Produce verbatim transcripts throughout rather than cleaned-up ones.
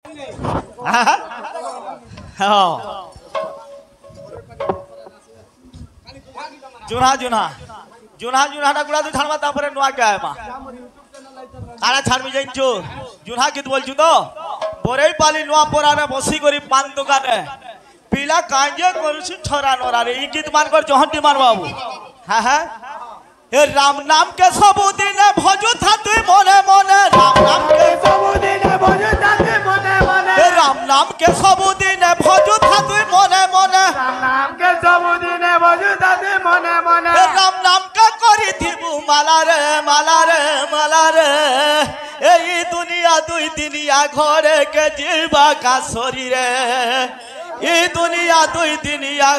जुना जुना जुना जुना ना गुड़ा तो छाड़वा तापरे नुआ क्या है माँ काला छाड़ में जाइन जो जुना गीत बोल चुतो बोरे पाली नुआ पोरा ने बसी करी पान दुकान है पीला कांजे करुसी छोरा नोरा रे ई गीत मान कर जोहंटी मार बाबू हाँ हाँ हे राम नाम के सबुदिन भजु था तु मने मने राम नाम के सबुदिन भजु था तु मने मने हे राम नाम के सबुदिन भजु था तु मने मने राम नाम के सबुदिन भजु था तु मने मने हे राम नाम का करी थिबु माला रे माला रे माला रे एई दुनिया दुई दिनिया घरे के जीवा का शरीर रे ई दुनिया दुई दिनिया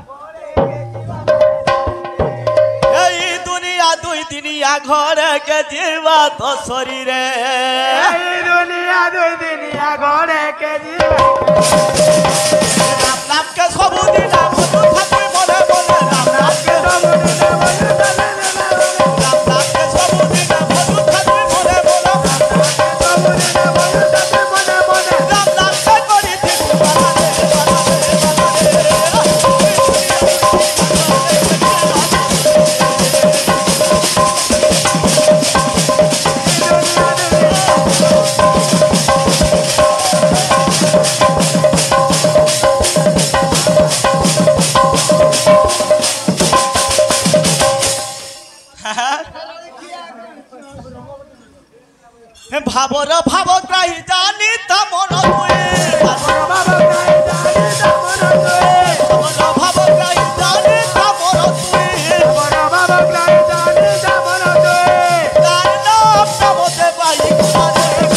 एई दुनिया दुई दिनिया घरे के जीवा तो शरीर रे एई दुनिया दुई दिनिया घरे के जीवा राम नाम के सबुदिन भजु थाकु मने मने राम नाम के सबुदिन भजु थाकु राम नाम के सबुदिन भजु थाकु मने मने सबुदिन भजु थाकु मने मने राम नाम के करी थिबु माला रे भावर भाव ग्राही जानी ता मन तुए भावर भाव ग्राही जानी ता मन तुए भावर भाव ग्राही जानी ता मन तुए भावर भाव ग्राही जानी ता मन तुए तार नाम नमोते बाई कुमारे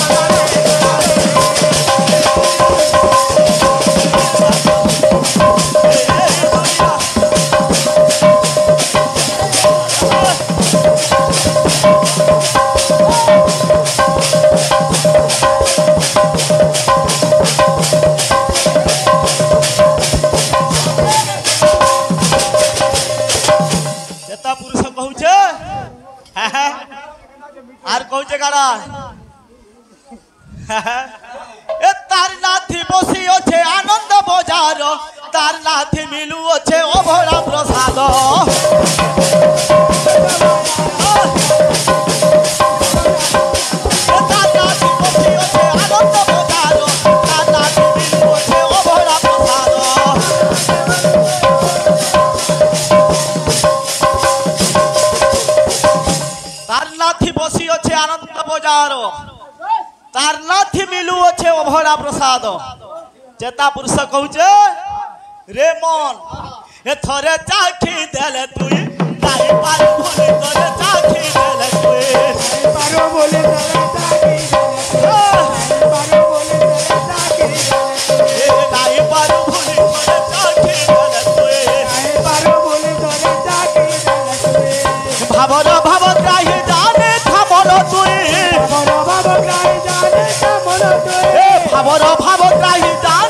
আর কৌছে কারা এ তার নাথি বসি আছে আনন্দ বজার তার নাথি মিলু আছে অভরা প্রসাদ তার নাথি বসি আছে আনন্দ বজার তার নাথি মিলু আছে অভরা প্রসাদ তার নাথি বসি আছে আনন্দ বজার তার নাথি মিলু আছে অভরা প্রসাদ চেতা পুরুষ কହୁছে রে মন এ থরে চাখি দেলে তুই তাই পারু বলে তোরে চাখি দেলে তুই পারু বলে তোরে চাখি পারু বলে তোরে চাখি এ তাই পারু বলে তোরে চাখি দেলে তুই পারু বলে তোরে চাখি দেলে তুই ভাবর ভাব গ্রাহী জানে থামন তুই ভাবর ভাব গ্রাহী জানে থামন তুই ভাবর ভাব গ্রাহী জানে